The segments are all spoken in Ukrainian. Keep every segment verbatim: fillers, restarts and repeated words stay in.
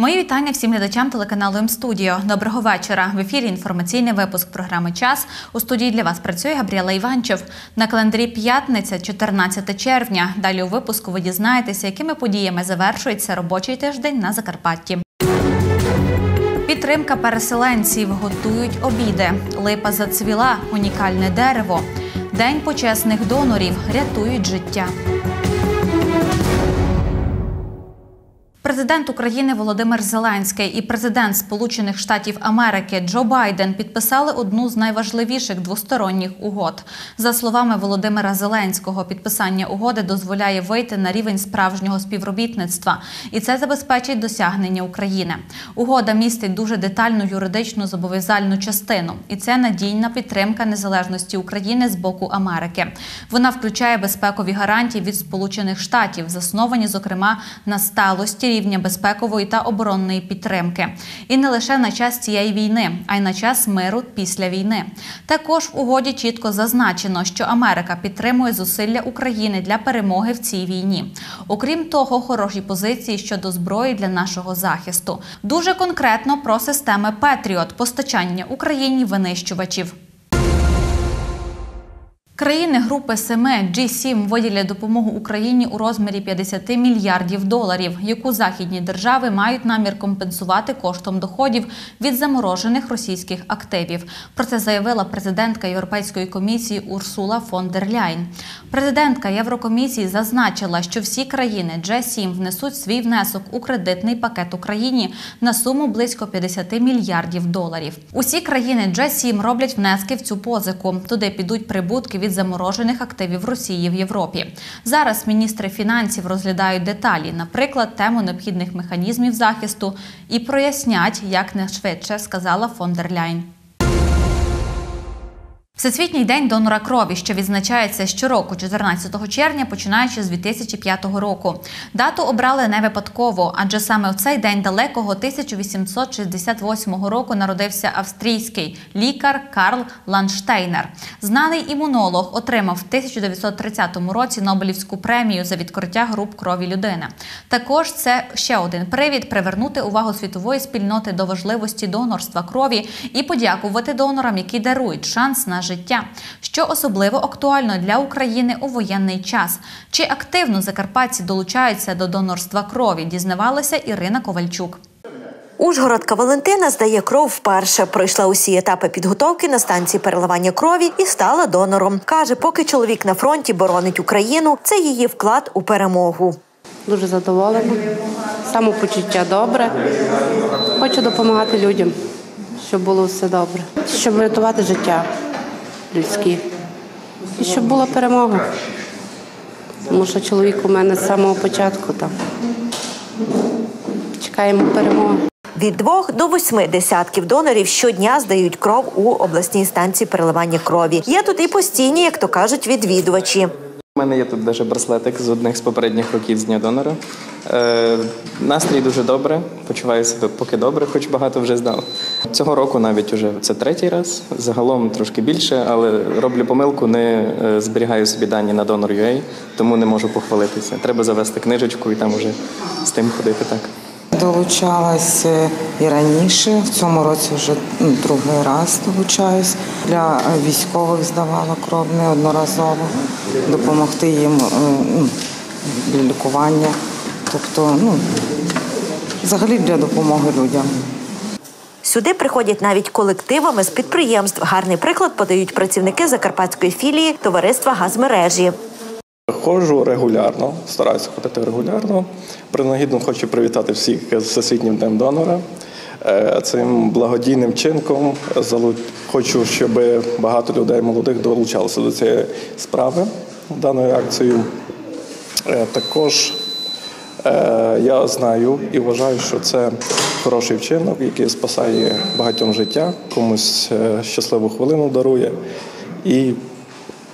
Мої вітання всім глядачам телеканалу М-студіо. Доброго вечора. В ефірі інформаційний випуск програми «Час». У студії для вас працює Габріела Іванчев. На календарі п'ятниця, чотирнадцяте червня. Далі у випуску ви дізнаєтеся, якими подіями завершується робочий тиждень на Закарпатті. Підтримка переселенців. Готують обіди. Липа зацвіла. Унікальне дерево. День почесних донорів. Рятують життя. Президент України Володимир Зеленський і президент Сполучених Штатів Америки Джо Байден підписали одну з найважливіших двосторонніх угод. За словами Володимира Зеленського, підписання угоди дозволяє вийти на рівень справжнього співробітництва, і це забезпечить досягнення України. Угода містить дуже детальну юридичну зобов'язальну частину, і це надійна підтримка незалежності України з боку Америки. Вона включає безпекові гарантії від Сполучених Штатів, засновані, зокрема, на сталості рівня безпекової та оборонної підтримки. І не лише на час цієї війни, а й на час миру після війни. Також в угоді чітко зазначено, що Америка підтримує зусилля України для перемоги в цій війні. Окрім того, хороші позиції щодо зброї для нашого захисту. Дуже конкретно про системи «Петріот», постачання Україні винищувачів. Країни Групи семи Джі сім виділять допомогу Україні у розмірі п'ятдесят мільярдів доларів, яку західні держави мають намір компенсувати коштом доходів від заморожених російських активів. Про це заявила президентка Європейської комісії Урсула фон дер Ляйн. Президентка Єврокомісії зазначила, що всі країни Джі сім внесуть свій внесок у кредитний пакет Україні на суму близько п'ятдесят мільярдів доларів. Усі країни Джі сім роблять внески в цю позику. Туди підуть прибутки від заморожених активів Росії в Європі. Зараз міністри фінансів розглядають деталі, наприклад, тему необхідних механізмів захисту, і прояснять, як найшвидше, сказала фон дер Ляйн. Всесвітній день донора крові, що відзначається щороку чотирнадцятого червня, починаючи з дві тисячі п'ятого року. Дату обрали не випадково, адже саме в цей день далекого тисяча вісімсот шістдесят восьмого року народився австрійський лікар Карл Ландштейнер. Знаний імунолог отримав в тисяча дев'ятсот тридцятому році Нобелівську премію за відкриття груп крові людини. Також це ще один привід привернути увагу світової спільноти до важливості донорства крові і подякувати донорам, які дарують шанс на життя. життя, що особливо актуально для України у воєнний час. Чи активно закарпатці долучаються до донорства крові, дізнавалася Ірина Ковальчук. Ужгородка Валентина здає кров вперше. Пройшла усі етапи підготовки на станції переливання крові і стала донором. Каже, поки чоловік на фронті боронить Україну, це її вклад у перемогу. Дуже задоволена, самопочуття добре. Хочу допомагати людям, щоб було все добре, щоб врятувати життя людські. І щоб була перемога. Тому що чоловік у мене з самого початку там. Чекаємо перемоги. Від двох до восьми десятків донорів щодня здають кров у обласній станції переливання крові. Є тут і постійні, як то кажуть, відвідувачі. У мене є тут навіть браслетик з одних з попередніх років з Дня донора. Е, настрій дуже добре, почуваю себе поки добре, хоч багато вже здав. Цього року навіть уже це третій раз, загалом трошки більше, але роблю помилку, не зберігаю собі дані на донор крапка ю а, тому не можу похвалитися. Треба завести книжечку і там вже з тим ходити так. Долучалася і раніше, в цьому році вже другий раз долучаюсь. Для військових здавала кров неодноразово, допомогти їм для лікування, тобто, ну, взагалі для допомоги людям. Сюди приходять навіть колективами з підприємств. Гарний приклад подають працівники закарпатської філії товариства «Газмережі». Ходжу регулярно, стараюся ходити регулярно. Принагідно хочу привітати всіх з Всесвітнім днем донора. Цим благодійним чинком хочу, щоб багато людей молодих долучалися до цієї справи, даною акцією. Також я знаю і вважаю, що це хороший вчинок, який спасає багатьом життя, комусь щасливу хвилину дарує. І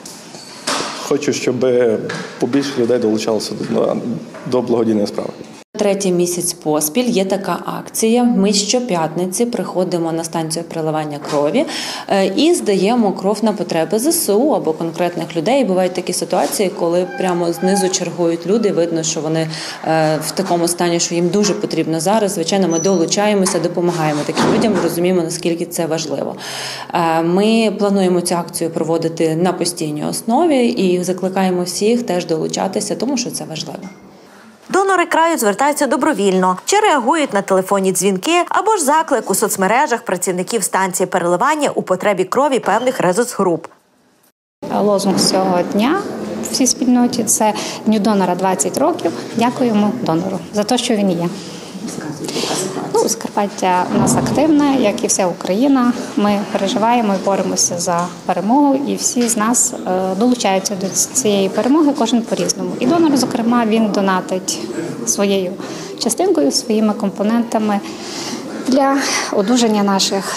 хочу, щоб побільше людей долучалося до благодійної справи. Третій місяць поспіль є така акція. Ми щоп'ятниці приходимо на станцію переливання крові і здаємо кров на потреби ЗСУ або конкретних людей. Бувають такі ситуації, коли прямо знизу чергують люди, видно, що вони в такому стані, що їм дуже потрібно зараз. Звичайно, ми долучаємося, допомагаємо таким людям, розуміємо, наскільки це важливо. Ми плануємо цю акцію проводити на постійній основі і закликаємо всіх теж долучатися, тому що це важливо. Донори краю звертаються добровільно, чи реагують на телефонні дзвінки, або ж заклик у соцмережах працівників станції переливання у потребі крові певних резус-груп. Лозунг цього дня в всій спільноті – це «Дню донора двадцять років. Дякуємо донору за те, що він є». Ну, Закарпаття у нас активне, як і вся Україна. Ми переживаємо і боремося за перемогу, і всі з нас долучаються до цієї перемоги, кожен по-різному. І донор, зокрема, він донатить своєю частинкою, своїми компонентами для одужання наших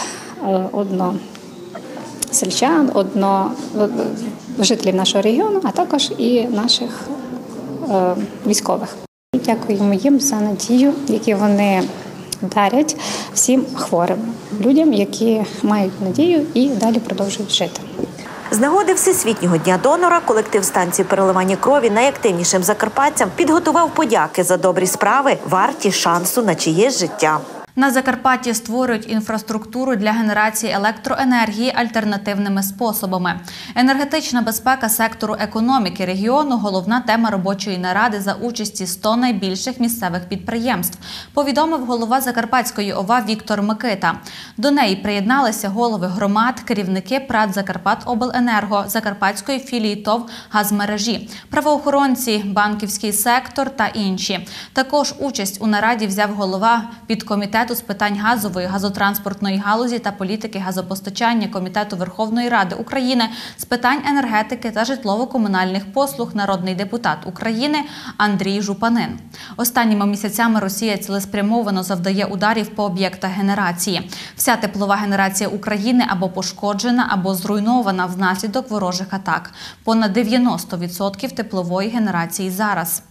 односельчан, одно, жителів нашого регіону, а також і наших військових. Дякуємо їм за надію, яку вони дарять всім хворим людям, які мають надію і далі продовжують жити. З нагоди Всесвітнього дня донора колектив станції переливання крові найактивнішим закарпатцям підготував подяки за добрі справи, варті шансу на чиєсь життя. На Закарпатті створюють інфраструктуру для генерації електроенергії альтернативними способами. Енергетична безпека сектору економіки регіону – головна тема робочої наради за участі ста найбільших місцевих підприємств, повідомив голова Закарпатської ОВА Віктор Микита. До неї приєдналися голови громад, керівники ПРАТ «Закарпатобленерго», Закарпатської філії ТОВ «Газмережі», правоохоронці, банківський сектор та інші. Також участь у нараді взяв голова підкомітету з питань газової, газотранспортної галузі та політики газопостачання Комітету Верховної Ради України з питань енергетики та житлово-комунальних послуг народний депутат України Андрій Жупанин. Останніми місяцями Росія цілеспрямовано завдає ударів по об'єктах генерації. Вся теплова генерація України або пошкоджена, або зруйнована внаслідок ворожих атак. Понад дев'яносто відсотків теплової генерації зараз.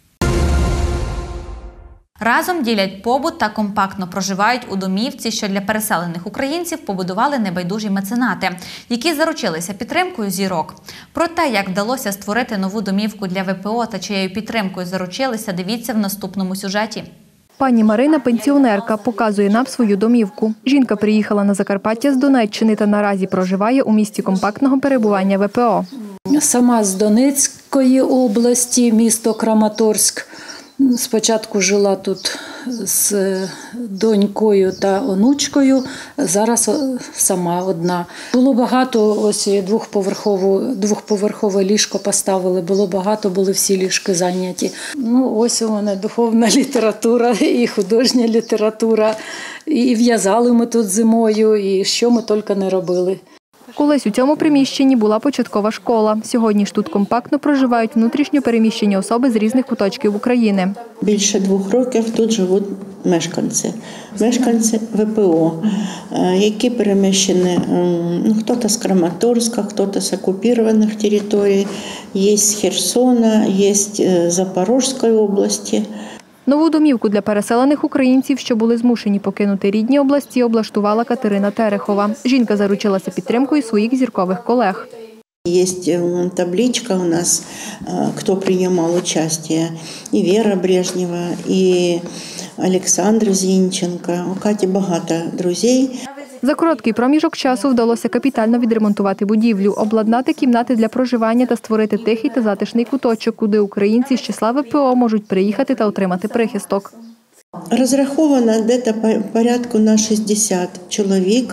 Разом ділять побут та компактно проживають у домівці, що для переселених українців побудували небайдужі меценати, які заручилися підтримкою зірок. Про те, як вдалося створити нову домівку для ВПО та чиєю підтримкою заручилися, дивіться в наступному сюжеті. Пані Марина – пенсіонерка, показує нам свою домівку. Жінка приїхала на Закарпаття з Донеччини та наразі проживає у місті компактного перебування ВПО. Сама з Донецької області, місто Краматорськ. Спочатку жила тут з донькою та онучкою, зараз сама одна. Було багато, ось двохповерхову, двохповерхове ліжко поставили, було багато, були всі ліжки зайняті. Ну, ось у мене духовна література і художня література, і в'язали ми тут зимою, і що ми тільки не робили. Колись у цьому приміщенні була початкова школа. Сьогодні ж тут компактно проживають внутрішньо переміщені особи з різних куточків України. Більше двох років тут живуть мешканці. Мешканці ВПО, які переміщені, ну, хто-то з Краматорська, хто-то з окупованих територій, є з Херсона, є з Запорізької області. Нову домівку для переселених українців, що були змушені покинути рідні області, облаштувала Катерина Терехова. Жінка заручилася підтримкою своїх зіркових колег. Є табличка у нас, хто приймав участь, і Віра Брежнєва, і Олександр Зінченко. У Каті багато друзів. За короткий проміжок часу вдалося капітально відремонтувати будівлю, обладнати кімнати для проживання та створити тихий та затишний куточок, куди українці з числа ВПО можуть приїхати та отримати прихисток. Розраховано десь порядку на шістдесят чоловік.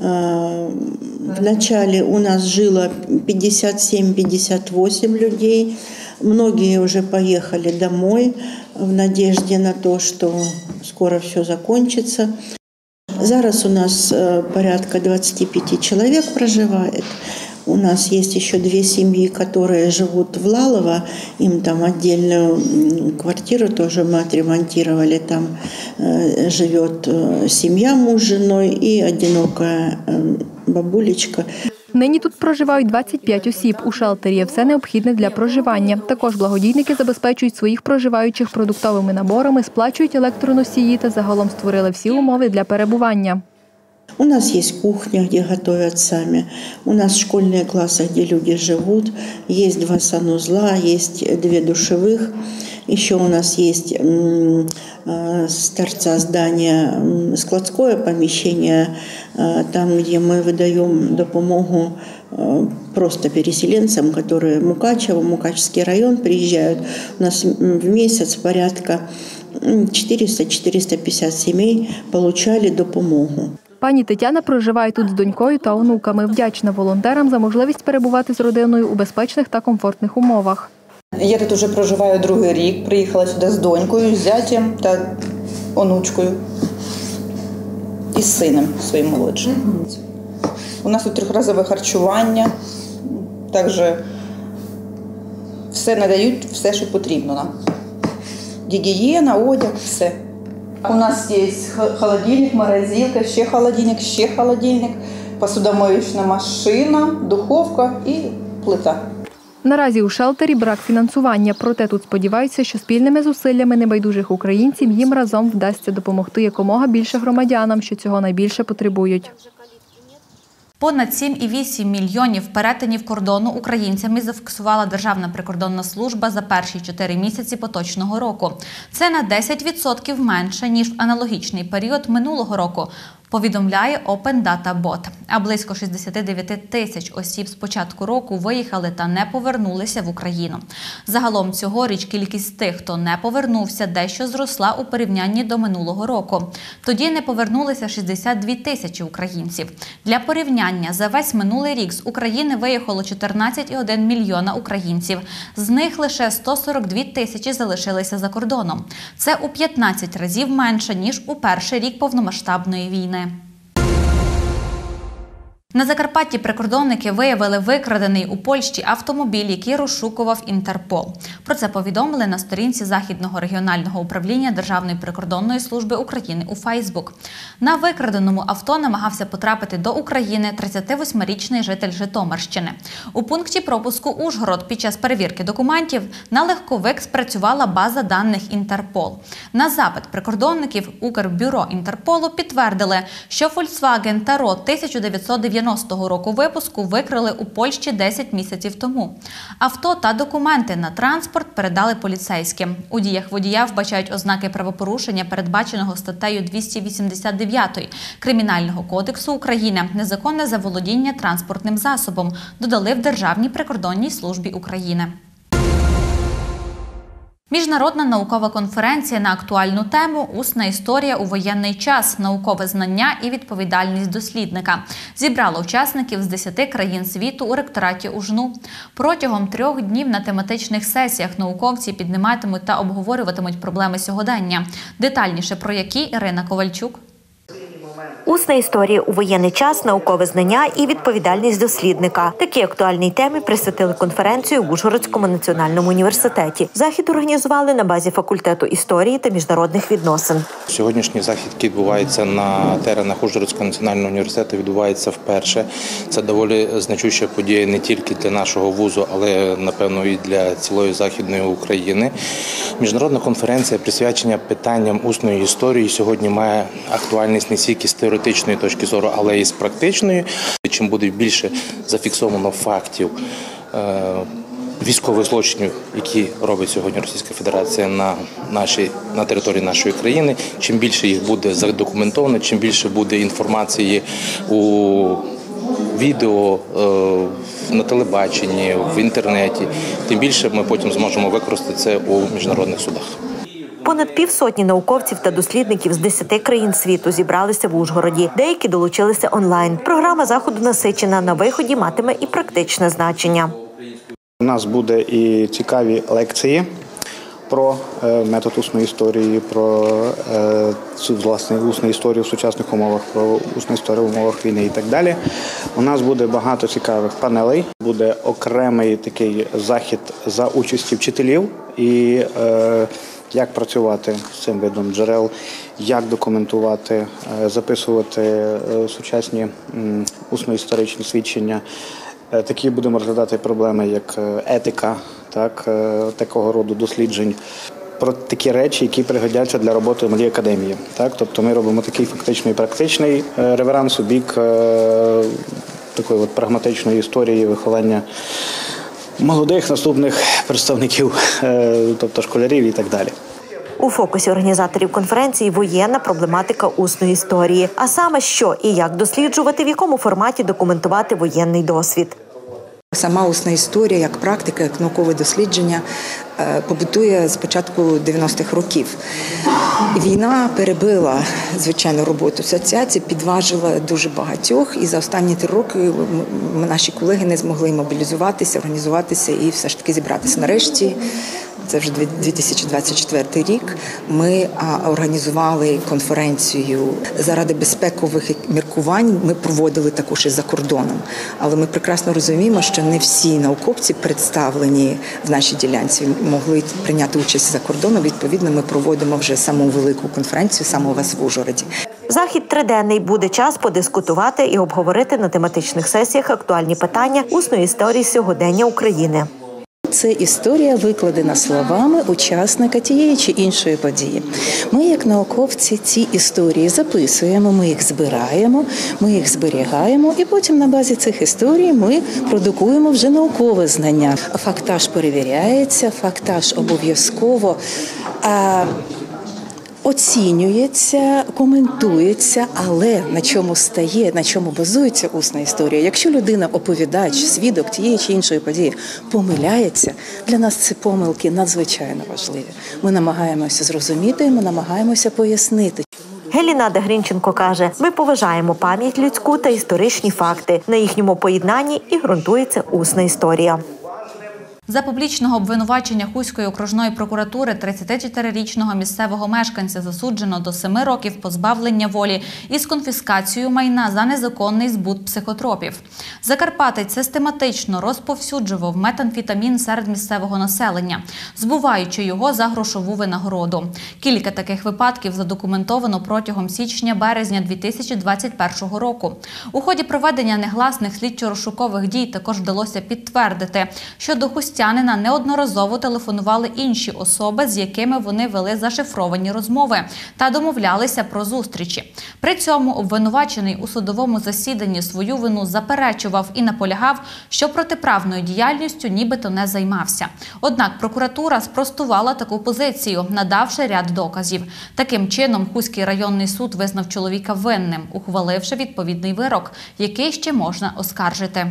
Вначале у нас жило п'ятдесят сім - п'ятдесят вісім людей. Многие уже поехали домой в надежде на то, что скоро все закончится. Зараз у нас порядка двадцять п'ять чоловік проживає. У нас есть еще две семьи, которые живут в Лалово. Им там отдельную квартиру тоже мы отремонтировали. Там э, живет семья, муж с женой и одинокая э, бабулечка. Нині тут проживають двадцять п'ять осіб. У шелтері є все необхідне для проживання. Також благодійники забезпечують своїх проживаючих продуктовими наборами, сплачують електроносії та загалом створили всі умови для перебування. У нас есть кухня, где готовят сами. У нас школьные классы, где люди живут. Есть два санузла, есть две душевых. Еще у нас есть с торца здания складское помещение, там, где мы выдаем допомогу просто переселенцам, которые Мукачево, Мукачевский район приезжают. У нас в месяц порядка четыреста - четыреста пятьдесят семей получали допомогу. Пані Тетяна проживає тут з донькою та онуками. Вдячна волонтерам за можливість перебувати з родиною у безпечних та комфортних умовах. Я тут вже проживаю другий рік, приїхала сюди з донькою, з зятем та онучкою і з сином своїм молодшим. У нас тут трьохразове харчування, також все надають, все, що потрібно нам. Гігієна, одяг, все. У нас є холодильник, морозилка, ще холодильник, ще холодильник, посудомоєчна машина, духовка і плита. Наразі у шелтері брак фінансування, проте тут сподіваються, що спільними зусиллями небайдужих українців їм разом вдасться допомогти якомога більше громадянам, що цього найбільше потребують. Понад сім цілих вісім мільйонів перетинів кордону українцями зафіксувала Державна прикордонна служба за перші чотири місяці поточного року. Це на десять відсотків менше, ніж в аналогічний період минулого року, повідомляє Open Data Bot. А близько шістдесят дев'ять тисяч осіб з початку року виїхали та не повернулися в Україну. Загалом цьогоріч кількість тих, хто не повернувся, дещо зросла у порівнянні до минулого року. Тоді не повернулися шістдесят дві тисячі українців. Для порівняння, за весь минулий рік з України виїхало чотирнадцять цілих один мільйона українців. З них лише сто сорок дві тисячі залишилися за кордоном. Це у п'ятнадцять разів менше, ніж у перший рік повномасштабної війни. На Закарпатті прикордонники виявили викрадений у Польщі автомобіль, який розшукував Інтерпол. Про це повідомили на сторінці Західного регіонального управління Державної прикордонної служби України у Фейсбук. На викраденому авто намагався потрапити до України тридцятивосьмирічний житель Житомирщини. У пункті пропуску Ужгород під час перевірки документів на легковик спрацювала база даних Інтерпол. На запит прикордонників Укрбюро Інтерполу підтвердили, що Volkswagen Таро тисяча дев'ятсот дев'яностого року випуску викрили у Польщі десять місяців тому. Авто та документи на транспорт передали поліцейським. У діях водія вбачають ознаки правопорушення, передбаченого статтею двісті вісімдесят дев'ять Кримінального кодексу України «Незаконне заволодіння транспортним засобом», додали в Державній прикордонній службі України. Міжнародна наукова конференція на актуальну тему «Усна історія у воєнний час. Наукове знання і відповідальність дослідника» зібрала учасників з десяти країн світу у ректораті УЖНУ. Протягом трьох днів на тематичних сесіях науковці підніматимуть та обговорюватимуть проблеми сьогодення. Детальніше про які Ірина Ковальчук. Усна історія у воєнний час, наукове знання і відповідальність дослідника. Такі актуальні теми присвятили конференцію в Ужгородському національному університеті. Захід організували на базі факультету історії та міжнародних відносин. Сьогоднішній захід, який відбувається на теренах Ужгородського національного університету, відбувається вперше. Це доволі значуща подія не тільки для нашого вузу, але, напевно, і для цілої Західної України. Міжнародна конференція, присвячена питанням усної історії, сьогодні має актуальність не тільки з теоретичної точки зору, але і з практичної. Чим буде більше зафіксовано фактів військових злочинів, які робить сьогодні Російська Федерація на нашій на території нашої країни, чим більше їх буде задокументовано, чим більше буде інформації у відео, на телебаченні, в інтернеті, тим більше ми потім зможемо використати це у міжнародних судах. Понад півсотні науковців та дослідників з десяти країн світу зібралися в Ужгороді. Деякі долучилися онлайн. Програма заходу насичена, на виході матиме і практичне значення. У нас буде і цікаві лекції, про метод усної історії, про власне усну історію в сучасних умовах, про усну історію в умовах війни і так далі. У нас буде багато цікавих панелей, буде окремий такий захід за участі вчителів і е, як працювати з цим видом джерел, як документувати, записувати сучасні усно-історичні свідчення. Такі будемо розглядати проблеми, як етика, так, такого роду досліджень, про такі речі, які пригодяться для роботи в малій академії. Так? Тобто ми робимо такий фактично і практичний реверанс у бік такої от прагматичної історії виховання молодих наступних представників, тобто школярів і так далі. У фокусі організаторів конференції воєнна проблематика усної історії, а саме що і як досліджувати, в якому форматі документувати воєнний досвід. Сама усна історія, як практика, як наукове дослідження, побутує з початку дев'яностих років. Війна перебила, звичайно, роботу асоціації, підважила дуже багатьох, і за останні три роки наші колеги не змогли мобілізуватися, організуватися і все ж таки зібратися. Нарешті, це вже дві тисячі двадцять четвертий рік, ми організували конференцію заради безпекових міркувань. Ми проводили також і за кордоном. Але ми прекрасно розуміємо, що не всі науковці, представлені в нашій ділянці, могли прийняти участь за кордоном. Відповідно, ми проводимо вже саму велику конференцію саме у вас в Ужгороді. Захід триденний, буде час подискутувати і обговорити на тематичних сесіях актуальні питання усної історії сьогодення України. Це історія, викладена словами учасника тієї чи іншої події. Ми, як науковці, ці історії записуємо, ми їх збираємо, ми їх зберігаємо, і потім на базі цих історій ми продукуємо вже наукове знання. Фактаж перевіряється, фактаж обов'язково а, оцінюється, коментується, але на чому стає, на чому базується усна історія. Якщо людина, оповідач, свідок тієї чи іншої події помиляється, для нас ці помилки надзвичайно важливі. Ми намагаємося зрозуміти, ми намагаємося пояснити. Гелінада Грінченко каже, ми поважаємо пам'ять людську та історичні факти. На їхньому поєднанні і ґрунтується усна історія. За публічного обвинувачення Хуської окружної прокуратури тридцятичотирирічного місцевого мешканця засуджено до семи років позбавлення волі із конфіскацією майна за незаконний збут психотропів. Закарпатець систематично розповсюджував метамфетамін серед місцевого населення, збуваючи його за грошову винагороду. Кілька таких випадків задокументовано протягом січня-березня дві тисячі двадцять першого року. У ході проведення негласних слідчо-розшукових дій також вдалося підтвердити, що до Хустянина неодноразово телефонували інші особи, з якими вони вели зашифровані розмови та домовлялися про зустрічі. При цьому обвинувачений у судовому засіданні свою вину заперечував і наполягав, що протиправною діяльністю нібито не займався. Однак прокуратура спростувала таку позицію, надавши ряд доказів. Таким чином, Хуський районний суд визнав чоловіка винним, ухваливши відповідний вирок, який ще можна оскаржити.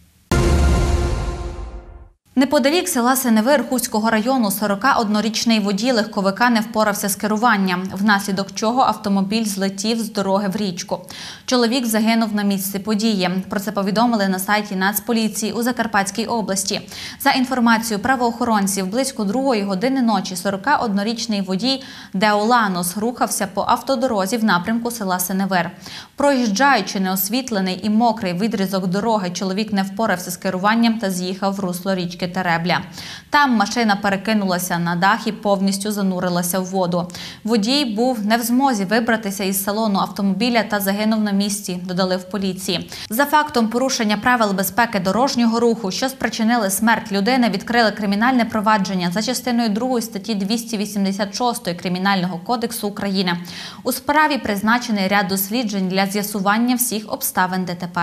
Неподалік села Синевир Хуського району сорокаоднорічний водій легковика не впорався з керуванням, внаслідок чого автомобіль злетів з дороги в річку. Чоловік загинув на місці події. Про це повідомили на сайті Нацполіції у Закарпатській області. За інформацією правоохоронців, близько другої години ночі сорокаоднорічний водій Деоланос рухався по автодорозі в напрямку села Синевир. Проїжджаючи неосвітлений і мокрий відрізок дороги, чоловік не впорався з керуванням та з'їхав в русло річки Теребля. Там машина перекинулася на дах і повністю занурилася в воду. Водій був не в змозі вибратися із салону автомобіля та загинув на місці, додали в поліції. За фактом порушення правил безпеки дорожнього руху, що спричинили смерть людини, відкрили кримінальне провадження за частиною другої статті двісті вісімдесят шість Кримінального кодексу України. У справі призначений ряд досліджень для з'ясування всіх обставин ДТП.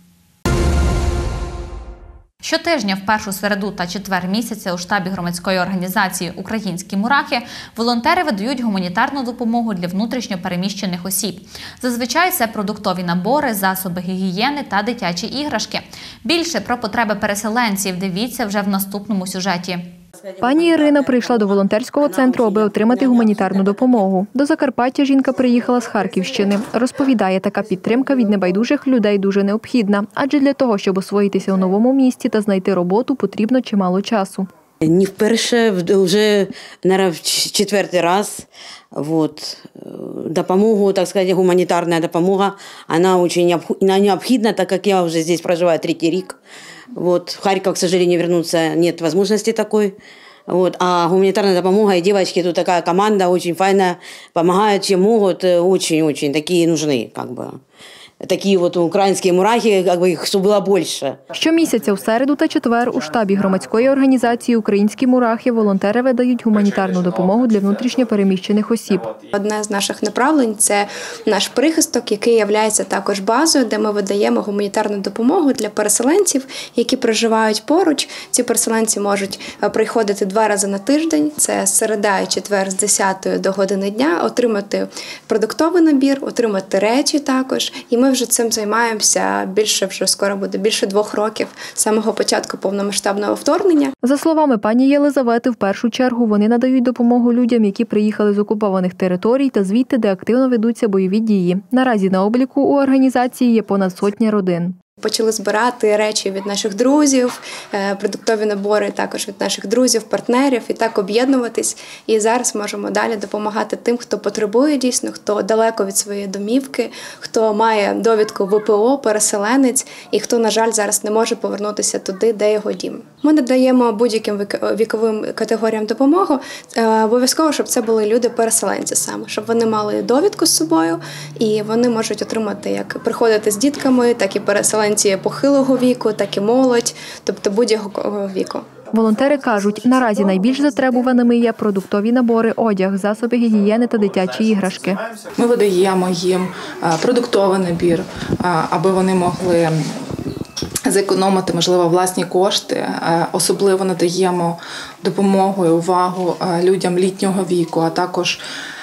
Щотижня в першу середу та четвер місяця у штабі громадської організації «Українські мурахи» волонтери видають гуманітарну допомогу для внутрішньо переміщених осіб. Зазвичай це продуктові набори, засоби гігієни та дитячі іграшки. Більше про потреби переселенців дивіться вже в наступному сюжеті. Пані Ірина прийшла до волонтерського центру, аби отримати гуманітарну допомогу. До Закарпаття жінка приїхала з Харківщини. Розповідає, така підтримка від небайдужих людей дуже необхідна, адже для того, щоб освоїтися у новому місті та знайти роботу, потрібно чимало часу. Не вперше, вже, наверное, в четвертий раз. Вот. Допомогу, так сказать, гуманитарная допомога, она очень необходима, так как я уже здесь проживаю третий рік. Вот. В Харьков, к сожалению, вернуться нет возможности такой. Вот. А гуманитарная допомога, и девочки, тут такая команда очень файная, помогают, чем могут, очень-очень, такие нужны, как бы. Такі от українські мурахи, як би їх щоб було більше. Щомісяця у середу та четвер у штабі громадської організації «Українські мурахи» волонтери видають гуманітарну допомогу для внутрішньо переміщених осіб. Одне з наших направлень – це наш прихисток, який є також базою, де ми видаємо гуманітарну допомогу для переселенців, які проживають поруч. Ці переселенці можуть приходити два рази на тиждень, це середа і четвер з десятої до години дня, отримати продуктовий набір, отримати речі також. І ми вже цим займаємося більше, вже скоро буде більше двох років з самого початку повномасштабного вторгнення. За словами пані Єлизавети, в першу чергу вони надають допомогу людям, які приїхали з окупованих територій та звідти, де активно ведуться бойові дії. Наразі на обліку у організації є понад сотня родин. Почали збирати речі від наших друзів, продуктові набори також від наших друзів, партнерів, і так об'єднуватись. І зараз можемо далі допомагати тим, хто потребує дійсно, хто далеко від своєї домівки, хто має довідку В П О, переселенець, і хто, на жаль, зараз не може повернутися туди, де його дім. Ми надаємо будь-яким віковим категоріям допомогу, обов'язково, щоб це були люди-переселенці саме, щоб вони мали довідку з собою, і вони можуть отримати, як приходити з дітками, так і переселенці похилого віку, так і молодь, тобто будь-якого віку. Волонтери кажуть, наразі найбільш затребуваними є продуктові набори, одяг, засоби гігієни та дитячі іграшки. Ми видаємо їм продуктовий набір, аби вони могли зекономити, можливо, власні кошти. Особливо надаємо допомогу і увагу людям літнього віку, а також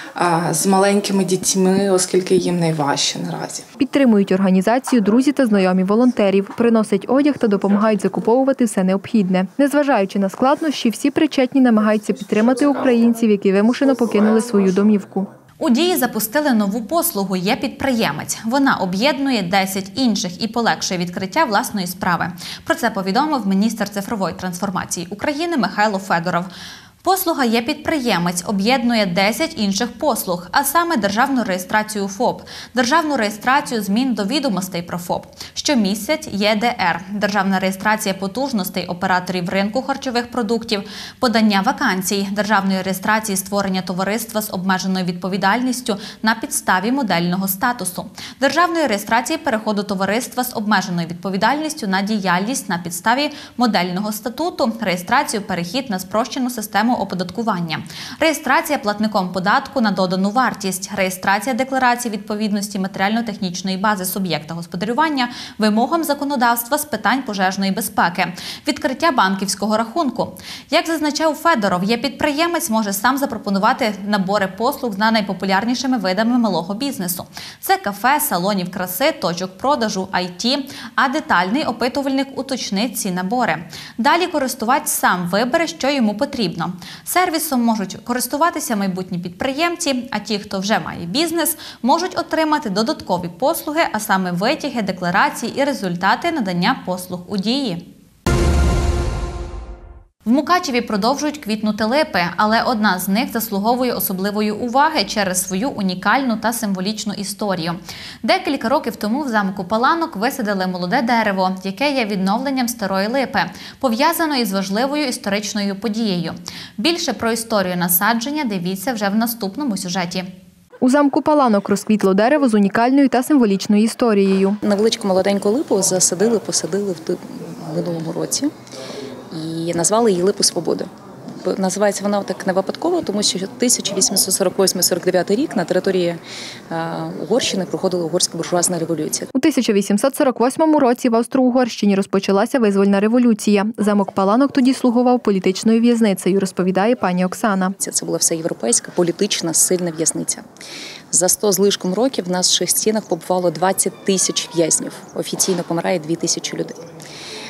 з маленькими дітьми, оскільки їм найважче наразі. Підтримують організацію друзі та знайомі волонтерів, приносять одяг та допомагають закуповувати все необхідне. Незважаючи на складнощі, всі причетні намагаються підтримати українців, які вимушено покинули свою домівку. У Дії запустили нову послугу «Є підприємець». Вона об'єднує десять інших і полегшує відкриття власної справи. Про це повідомив міністр цифрової трансформації України Михайло Федоров. Послуга «Є підприємець» об'єднує десять інших послуг, а саме державну реєстрацію ФОП, державну реєстрацію змін до відомостей про ФОП, щомісяць Є Д Р, державна реєстрація потужностей операторів ринку харчових продуктів, подання вакансій, державної реєстрації створення товариства з обмеженою відповідальністю на підставі модельного статусу, державної реєстрації переходу товариства з обмеженою відповідальністю на діяльність на підставі модельного статуту, реєстрацію перехід на спрощену систему оподаткування, реєстрація платником податку на додану вартість, реєстрація декларації відповідності матеріально-технічної бази суб'єкта господарювання вимогам законодавства з питань пожежної безпеки, відкриття банківського рахунку. Як зазначав Федоров, «Є підприємець» може сам запропонувати набори послуг з найпопулярнішими видами малого бізнесу. Це кафе, салонів краси, точок продажу, Ай Ті, а детальний опитувальник уточнить ці набори. Далі користувач сам вибере, що йому потрібно. Сервісом можуть користуватися майбутні підприємці, а ті, хто вже має бізнес, можуть отримати додаткові послуги, а саме витяги, декларації і результати надання послуг у Дії. В Мукачеві продовжують квітнути липи, але одна з них заслуговує особливої уваги через свою унікальну та символічну історію. Декілька років тому в замку Паланок висадили молоде дерево, яке є відновленням старої липи, пов'язаної з важливою історичною подією. Більше про історію насадження дивіться вже в наступному сюжеті. У замку Паланок розквітло дерево з унікальною та символічною історією. Невеличку молоденьку липу засадили, посадили в минулому році. І назвали її Липу Свободи. Називається вона так не випадково, тому що тисяча вісімсот сорок восьмий - сорок дев'ятий рік на території Угорщини проходила угорська буржуазна революція. У тисяча вісімсот сорок восьмому році в Австро-Угорщині розпочалася визвольна революція. Замок Паланок тоді слугував політичною в'язницею, розповідає пані Оксана. Це була всеєвропейська політична сильна в'язниця. За сто з лишком років в наших стінах побувало двадцять тисяч в'язнів. Офіційно помирає дві тисячі людей.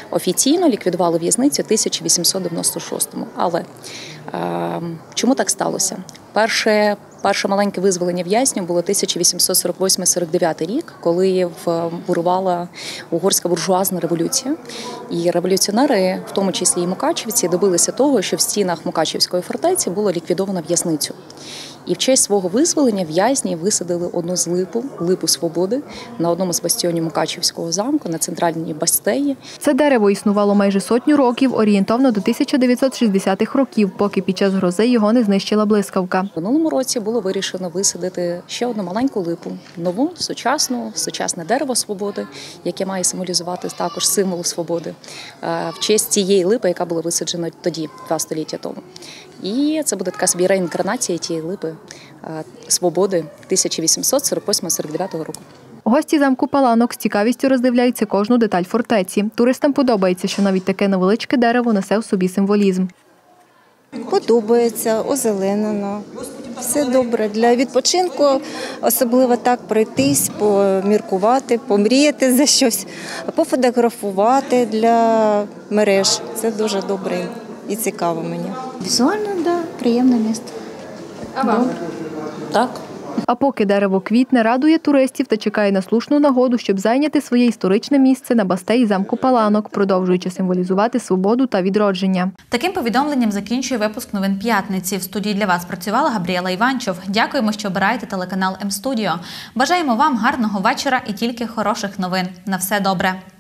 Офіційно ліквідували в'язницю в тисяча вісімсот дев'яносто шостому. Але е, чому так сталося? Перше, перше маленьке визволення в'язнів було тисяча вісімсот сорок восьмий сорок дев'ятий рік, коли бурувала угорська буржуазна революція. І революціонери, в тому числі і мукачівці, добилися того, що в стінах Мукачівської фортеці було ліквідовано в'язницю. І в честь свого визволення в'язні висадили одну з липу, липу свободи, на одному з бастіонів Мукачівського замку, на центральній бастеї. Це дерево існувало майже сотню років, орієнтовно до тисяча дев'ятсот шістдесятих років, поки під час грози його не знищила блискавка. В минулому році було вирішено висадити ще одну маленьку липу, нову, сучасну, сучасне дерево свободи, яке має символізувати також символ свободи, в честь цієї липи, яка була висаджена тоді, два століття тому. І це буде така собі реінкарнація тієї липи свободи тисяча вісімсот сорок восьмого сорок дев'ятого року. Гості замку Паланок з цікавістю роздивляються кожну деталь фортеці. Туристам подобається, що навіть таке невеличке дерево несе в собі символізм. Подобається, озеленено. Все добре. Для відпочинку особливо так пройтись, поміркувати, помріяти за щось, пофотографувати для мереж. Це дуже добре і цікаво мені. Візуально, так, да, приємне місто. А вам? Так. А поки дерево квітне, радує туристів та чекає на слушну нагоду, щоб зайняти своє історичне місце на бастеї замку Паланок, продовжуючи символізувати свободу та відродження. Таким повідомленням закінчує випуск новин п'ятниці. В студії для вас працювала Габріела Іванчов. Дякуємо, що обираєте телеканал М-Студіо. Бажаємо вам гарного вечора і тільки хороших новин. На все добре.